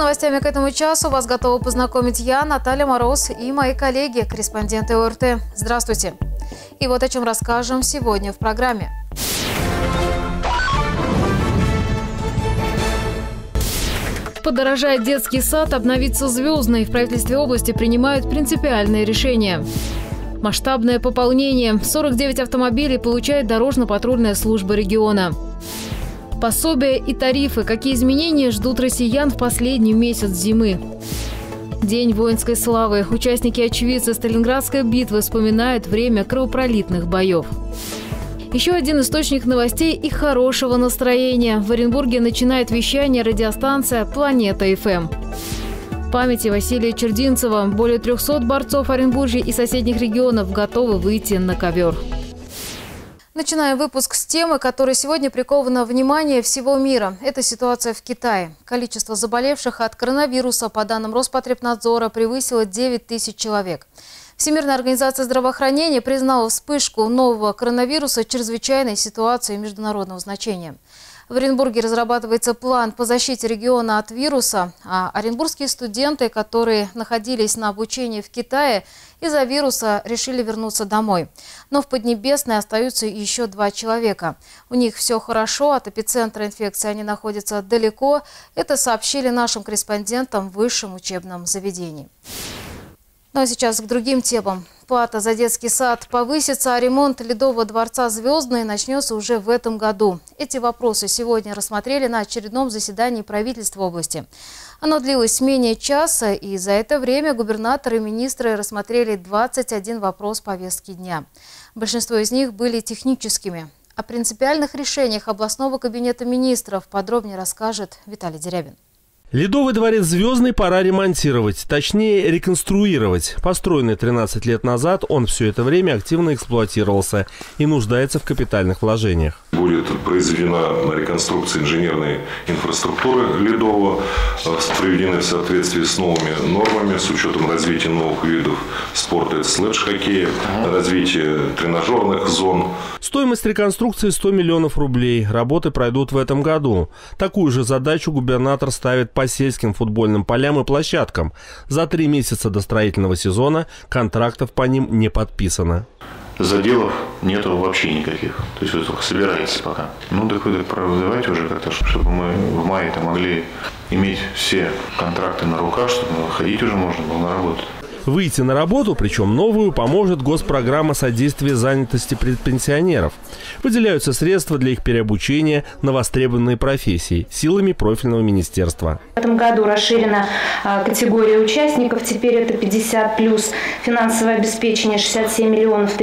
новостями к этому часу вас готова познакомить я, Наталья Мороз, и мои коллеги, корреспонденты ОРТ. Здравствуйте. И вот о чем расскажем сегодня в программе. Подорожает детский сад, обновится Звездный. В правительстве области принимают принципиальные решения. Масштабное пополнение. 49 автомобилей получает дорожно-патрульная служба региона. Пособия и тарифы. Какие изменения ждут россиян в последний месяц зимы? День воинской славы. Участники очевидцы Сталинградской битвы вспоминают время кровопролитных боев. Еще один источник новостей и хорошего настроения. В Оренбурге начинает вещание радиостанция «Планета ФМ». В памяти Василия Чердинцева более 300 борцов Оренбуржья и соседних регионов готовы выйти на ковер. Начинаем выпуск с темы, которая сегодня прикована внимание всего мира. Это ситуация в Китае. Количество заболевших от коронавируса, по данным Роспотребнадзора, превысило 9 тысяч человек. Всемирная организация здравоохранения признала вспышку нового коронавируса чрезвычайной ситуацией международного значения. В Оренбурге разрабатывается план по защите региона от вируса, а оренбургские студенты, которые находились на обучении в Китае, из-за вируса решили вернуться домой. Но в Поднебесной остаются еще 2 человека. У них все хорошо, от эпицентра инфекции они находятся далеко. Это сообщили нашим корреспондентам в высшем учебном заведении. Ну а сейчас к другим темам. Плата за детский сад повысится, а ремонт Ледового дворца «Звездный» начнется уже в этом году. Эти вопросы сегодня рассмотрели на очередном заседании правительства области. Оно длилось менее часа, и за это время губернаторы и министры рассмотрели 21 вопрос повестки дня. Большинство из них были техническими. О принципиальных решениях областного кабинета министров подробнее расскажет Виталий Дерябин. Ледовый дворец «Звездный» пора ремонтировать, точнее реконструировать. Построенный 13 лет назад, он все это время активно эксплуатировался и нуждается в капитальных вложениях. Будет произведена реконструкция инженерной инфраструктуры Ледового, проведены в соответствии с новыми нормами, с учетом развития новых видов спорта, это слэдж-хоккея, развитие тренажерных зон. Стоимость реконструкции 100 миллионов рублей. Работы пройдут в этом году. Такую же задачу губернатор ставит по сельским футбольным полям и площадкам. За 3 месяца до строительного сезона контрактов по ним не подписано. Заделов нету вообще никаких. То есть вы только собираетесь пока. Ну так вы давайте уже как-то, чтобы мы в мае могли иметь все контракты на руках, чтобы ходить уже можно было на работу. Выйти на работу, причем новую, поможет госпрограмма содействия занятости предпенсионеров. Выделяются средства для их переобучения на востребованные профессии силами профильного министерства. В этом году расширена категория участников. Теперь это 50+, финансовое обеспечение 67 миллионов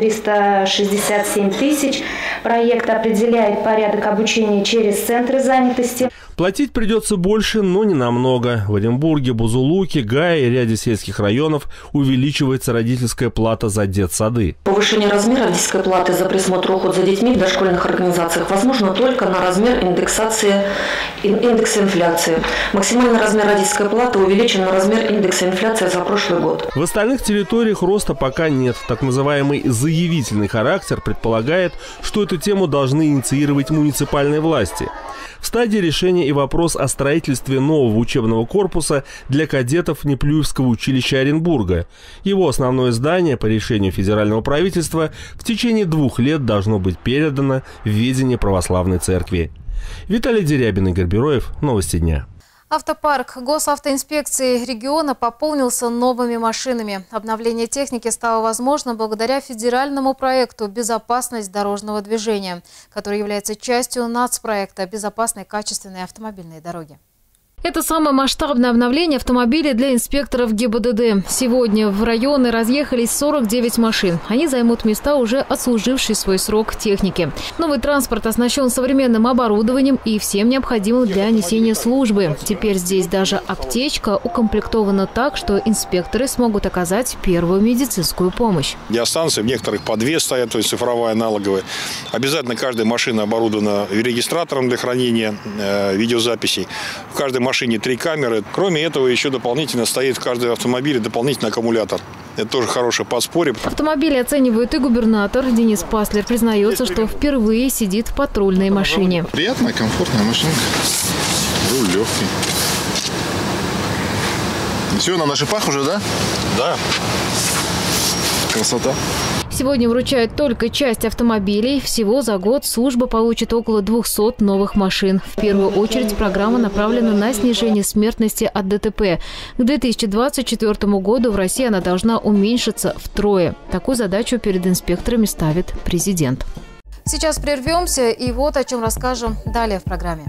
367 тысяч. Проект определяет порядок обучения через центры занятости. Платить придется больше, но не намного. В Оренбурге, Бузулуке, Гае и ряде сельских районов увеличивается родительская плата за детсады. Повышение размера родительской платы за присмотр и уход за детьми в дошкольных организациях возможно только на размер индекса инфляции. Максимальный размер родительской платы увеличен на размер индекса инфляции за прошлый год. В остальных территориях роста пока нет. Так называемый заявительный характер предполагает, что эту тему должны инициировать муниципальные власти. В стадии решения и вопрос о строительстве нового учебного корпуса для кадетов Неплюевского училища Оренбурга. Его основное здание по решению федерального правительства в течение 2 лет должно быть передано в ведение православной церкви. Виталий Дерябин, Игорь Бероев. Новости дня. Автопарк госавтоинспекции региона пополнился новыми машинами. Обновление техники стало возможно благодаря федеральному проекту «Безопасность дорожного движения», который является частью нацпроекта «Безопасные качественные автомобильные дороги». Это самое масштабное обновление автомобилей для инспекторов ГИБДД. Сегодня в районы разъехались 49 машин. Они займут места уже отслужившей свой срок техники. Новый транспорт оснащен современным оборудованием и всем необходимым для несения службы. Теперь здесь даже аптечка укомплектована так, что инспекторы смогут оказать первую медицинскую помощь. Диастанции в некоторых по 2 стоят, то есть цифровая, аналоговая. Обязательно каждая машина оборудована регистратором для хранения видеозаписей. В каждой машине 3 камеры. Кроме этого, еще дополнительно стоит в каждом автомобиле дополнительный аккумулятор. Это тоже хорошее подспорье. Автомобили оценивают и губернатор. Денис Паслер признается, что впервые сидит в патрульной машине. Приятная, комфортная машинка. Руль легкий. Все, на шипах уже, да? Да. Красота. Сегодня вручают только часть автомобилей. Всего за год служба получит около 200 новых машин. В первую очередь программа направлена на снижение смертности от ДТП. К 2024 году в России она должна уменьшиться втрое. Такую задачу перед инспекторами ставит президент. Сейчас прервемся и вот о чем расскажем далее в программе.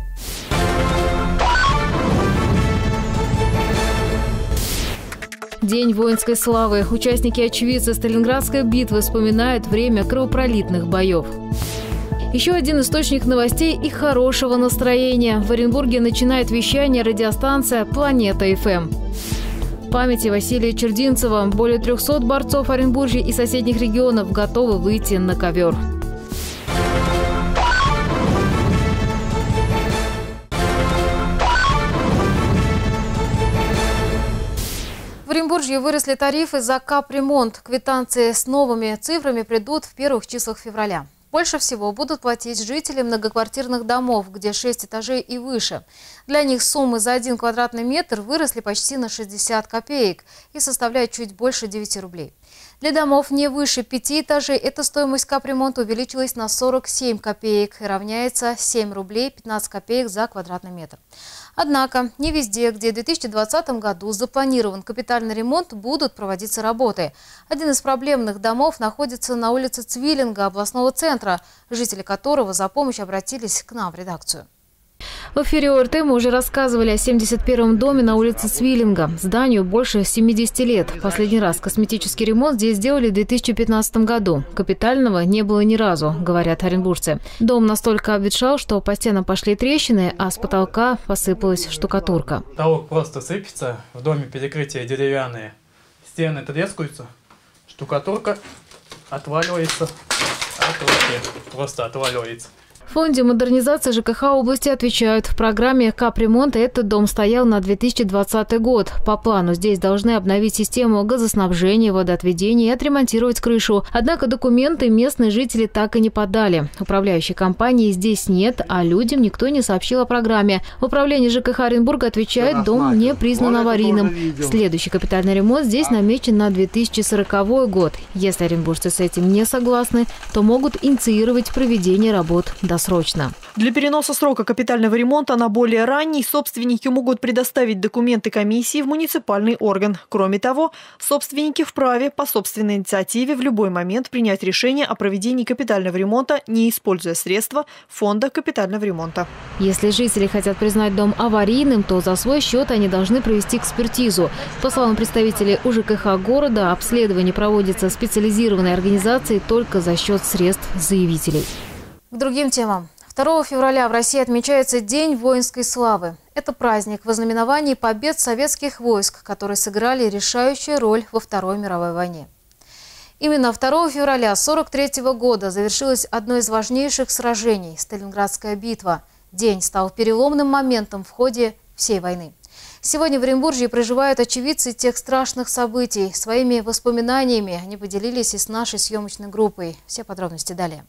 День воинской славы. Участники очевидцы Сталинградской битвы вспоминают время кровопролитных боев. Еще один источник новостей и хорошего настроения. В Оренбурге начинает вещание радиостанция «Планета ФМ». Памяти Василия Чердинцева. Более 300 борцов Оренбуржья и соседних регионов готовы выйти на ковер. В Оренбуржье выросли тарифы за капремонт. Квитанции с новыми цифрами придут в первых числах февраля. Больше всего будут платить жители многоквартирных домов, где 6 этажей и выше. Для них суммы за 1 квадратный метр выросли почти на 60 копеек и составляют чуть больше 9 рублей. Для домов не выше 5 этажей эта стоимость капремонта увеличилась на 47 копеек и равняется 7 рублей 15 копеек за квадратный метр. Однако не везде, где в 2020 году запланирован капитальный ремонт, будут проводиться работы. Один из проблемных домов находится на улице Цвиллинга областного центра, жители которого за помощью обратились к нам в редакцию. В эфире ОРТ мы уже рассказывали о 71-м доме на улице Цвиллинга. Зданию больше 70 лет. Последний раз косметический ремонт здесь сделали в 2015 году. Капитального не было ни разу, говорят оренбуржцы. Дом настолько обветшал, что по стенам пошли трещины, а с потолка посыпалась штукатурка. Потолок просто сыпется, в доме перекрытия деревянные. Стены трескаются, штукатурка отваливается, просто отваливается. В фонде модернизации ЖКХ области отвечают, в программе капремонта этот дом стоял на 2020 год. По плану здесь должны обновить систему газоснабжения, водоотведения и отремонтировать крышу. Однако документы местные жители так и не подали. Управляющей компании здесь нет, а людям никто не сообщил о программе. В управлении ЖКХ Оренбурга отвечает, дом не признан аварийным. Следующий капитальный ремонт здесь намечен на 2040 год. Если оренбуржцы с этим не согласны, то могут инициировать проведение работ досрочно. Для переноса срока капитального ремонта на более ранний собственники могут предоставить документы комиссии в муниципальный орган. Кроме того, собственники вправе по собственной инициативе в любой момент принять решение о проведении капитального ремонта, не используя средства фонда капитального ремонта. Если жители хотят признать дом аварийным, то за свой счет они должны провести экспертизу. По словам представителей УЖКХ города, обследование проводится специализированной организацией только за счет средств заявителей. К другим темам. 2 февраля в России отмечается День воинской славы. Это праздник в ознаменовании побед советских войск, которые сыграли решающую роль во Второй мировой войне. Именно 2 февраля 1943 года завершилось одно из важнейших сражений – Сталинградская битва. День стал переломным моментом в ходе всей войны. Сегодня в Оренбуржье проживают очевидцы тех страшных событий. Своими воспоминаниями они поделились и с нашей съемочной группой. Все подробности далее.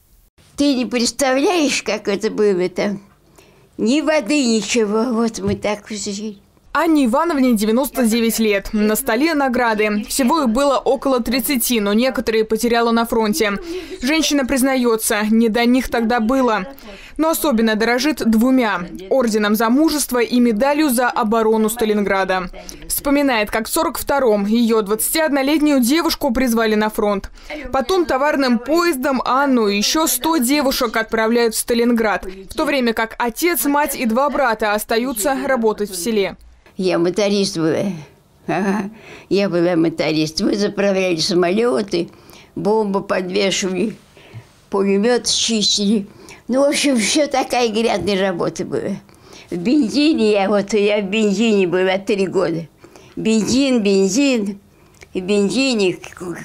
Ты не представляешь, как это было-то? Ни воды, ничего. Вот мы так жили. Анне Ивановне 99 лет. На столе награды. Всего их было около 30, но некоторые потеряла на фронте. Женщина признается, не до них тогда было. Но особенно дорожит 2 – орденом за мужество и медалью за оборону Сталинграда. Вспоминает, как в 1942-м ее 21-летнюю девушку призвали на фронт. Потом товарным поездом Анну и еще 100 девушек отправляют в Сталинград, в то время как отец, мать и 2 брата остаются работать в селе. Я моторист была. Ага. Я была моторист. Мы заправляли самолеты, бомбы подвешивали, пулемет чистили. Ну, в общем, все такая грязная работа была. В бензине я в бензине была 3 года. Бензин. И в бензине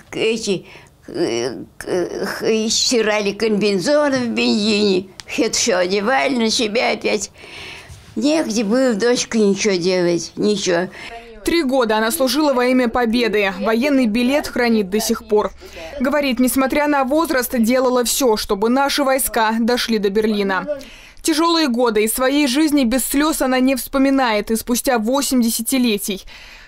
стирали комбинезоны в бензине. Это все одевали на себя опять. Негде было, дочка, ничего делать, ничего. 3 года она служила во имя победы. Военный билет хранит до сих пор. Говорит, несмотря на возраст, делала все, чтобы наши войска дошли до Берлина. Тяжелые годы из своей жизни без слез она не вспоминает и спустя 8 десятилетий.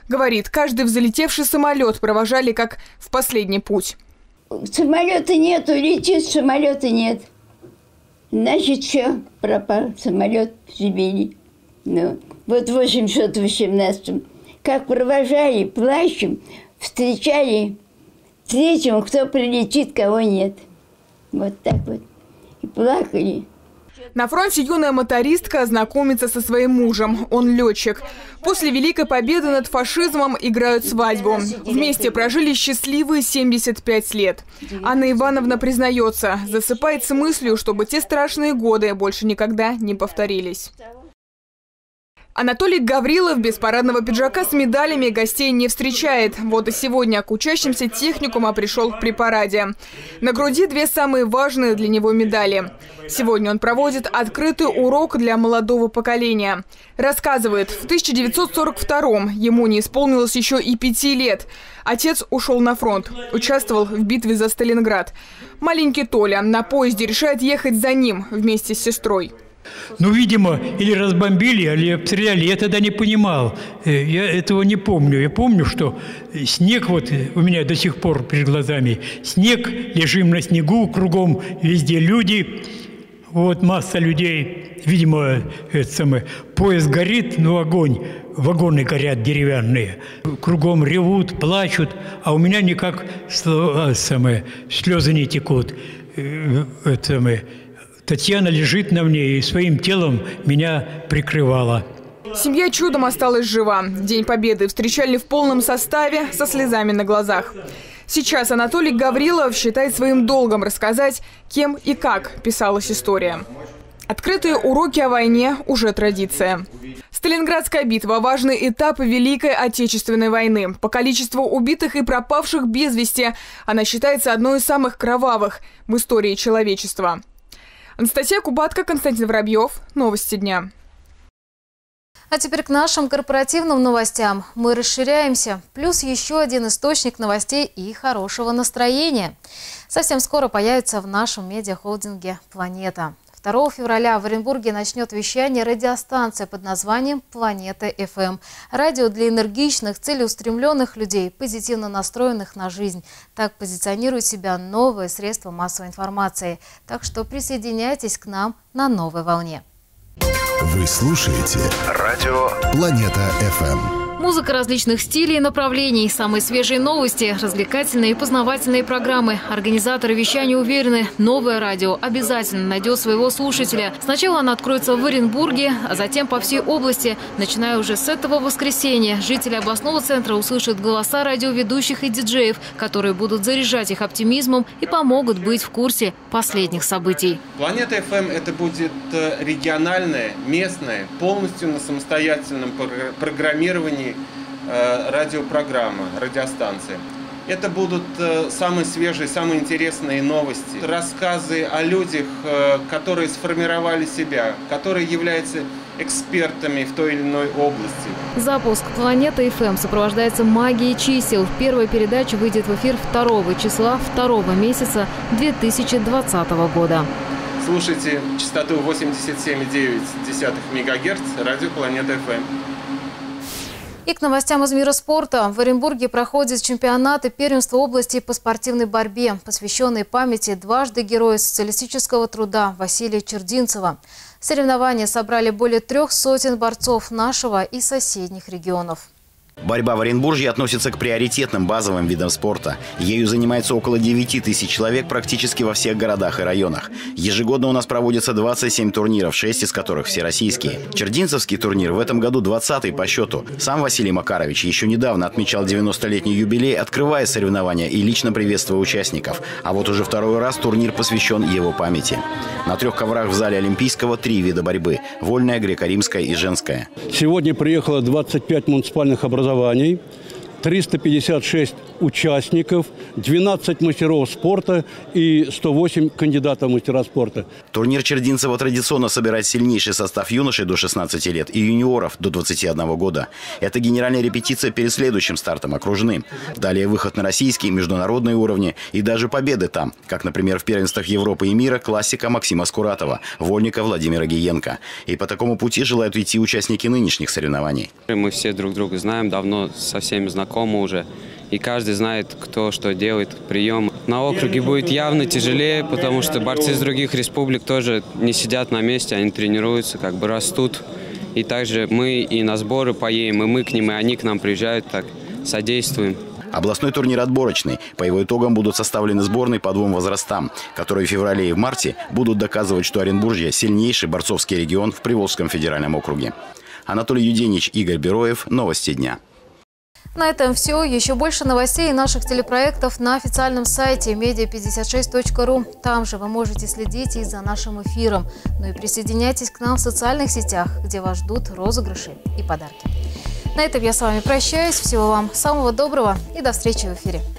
Говорит, каждый взлетевший самолет провожали как в последний путь. Самолета нету, летит, самолета нет. Значит, все, пропал самолет в Сибири. Ну, вот в 818-м. Как провожали, плачем, встречали третьему, кто прилетит, кого нет. Вот так вот. И плакали. На фронте юная мотористка знакомится со своим мужем. Он летчик. После Великой Победы над фашизмом играют свадьбу. Вместе прожили счастливые 75 лет. Анна Ивановна признается, засыпает с мыслью, чтобы те страшные годы больше никогда не повторились. Анатолий Гаврилов без парадного пиджака с медалями гостей не встречает. Вот и сегодня к учащимся техникума пришел при параде. На груди две самые важные для него медали. Сегодня он проводит открытый урок для молодого поколения. Рассказывает, в 1942-м ему не исполнилось еще и 5 лет. Отец ушел на фронт, участвовал в битве за Сталинград. Маленький Толя на поезде решает ехать за ним вместе с сестрой. Ну, видимо, или разбомбили, или обстреляли. Я тогда не понимал. Я этого не помню. Я помню, что снег вот у меня до сих пор перед глазами. Снег, лежим на снегу, кругом везде люди. Вот масса людей. Видимо, поезд горит, но огонь. Вагоны горят деревянные. Кругом ревут, плачут. А у меня никак слезы не текут. Татьяна лежит на мне и своим телом меня прикрывала. Семья чудом осталась жива. День Победы встречали в полном составе со слезами на глазах. Сейчас Анатолий Гаврилов считает своим долгом рассказать, кем и как писалась история. Открытые уроки о войне уже традиция. Сталинградская битва – важный этап Великой Отечественной войны. По количеству убитых и пропавших без вести она считается одной из самых кровавых в истории человечества. Анастасия Кубатка, Константин Воробьев. Новости дня. А теперь к нашим корпоративным новостям. Мы расширяемся. Плюс еще один источник новостей и хорошего настроения. Совсем скоро появится в нашем медиахолдинге «Планета». 2 февраля в Оренбурге начнет вещание радиостанция под названием «Планета ФМ». Радио для энергичных, целеустремленных людей, позитивно настроенных на жизнь. Так позиционирует себя новое средство массовой информации. Так что присоединяйтесь к нам на новой волне. Вы слушаете радио «Планета ФМ». Музыка различных стилей и направлений, самые свежие новости, развлекательные и познавательные программы. Организаторы вещания уверены, новое радио обязательно найдет своего слушателя. Сначала оно откроется в Оренбурге, а затем по всей области. Начиная уже с этого воскресенья, жители областного центра услышат голоса радиоведущих и диджеев, которые будут заряжать их оптимизмом и помогут быть в курсе последних событий. Планета ФМ – это будет региональное, местное, полностью на самостоятельном программировании радиопрограмма, радиостанции. Это будут самые свежие, самые интересные новости, рассказы о людях, которые сформировали себя, которые являются экспертами в той или иной области. Запуск «Планеты ФМ» сопровождается магией чисел. Первая передача выйдет в эфир 2 числа 2 месяца 2020 года. Слушайте частоту 87,9 МГц, радио «Планета ФМ». И к новостям из мира спорта. В Оренбурге проходят чемпионаты первенства области по спортивной борьбе, посвященные памяти дважды героя социалистического труда Василия Чердинцева. Соревнования собрали более 300 борцов нашего и соседних регионов. Борьба в Оренбурге относится к приоритетным базовым видам спорта. Ею занимается около 9 тысяч человек практически во всех городах и районах. Ежегодно у нас проводится 27 турниров, 6 из которых всероссийские. Чердинцевский турнир в этом году 20-й по счету. Сам Василий Макарович еще недавно отмечал 90-летний юбилей, открывая соревнования и лично приветствуя участников. А вот уже второй раз турнир посвящен его памяти. На 3 коврах в зале Олимпийского 3 вида борьбы – вольная, греко-римская и женская. Сегодня приехало 25 муниципальных образований, 356 участников, 12 мастеров спорта и 108 кандидатов в мастера спорта. Турнир Чердинцева традиционно собирает сильнейший состав юношей до 16 лет и юниоров до 21 года. Это генеральная репетиция перед следующим стартом окружным. Далее выход на российские, международные уровни и даже победы там, как, например, в первенствах Европы и мира классика Максима Скуратова, вольника Владимира Гиенко. И по такому пути желают идти участники нынешних соревнований. Мы все друг друга знаем, давно со всеми знакомы уже. И каждый знает, кто что делает, прием. На округе будет явно тяжелее, потому что борцы из других республик тоже не сидят на месте, они тренируются, как бы растут. И также мы и на сборы поедем, и мы к ним, и они к нам приезжают, так содействуем. Областной турнир отборочный. По его итогам будут составлены сборные по 2 возрастам, которые в феврале и в марте будут доказывать, что Оренбуржье – сильнейший борцовский регион в Приволжском федеральном округе. Анатолий Юденич, Игорь Бероев. Новости дня. На этом все. Еще больше новостей и наших телепроектов на официальном сайте media56.ru. Там же вы можете следить и за нашим эфиром. Ну и присоединяйтесь к нам в социальных сетях, где вас ждут розыгрыши и подарки. На этом я с вами прощаюсь. Всего вам самого доброго и до встречи в эфире.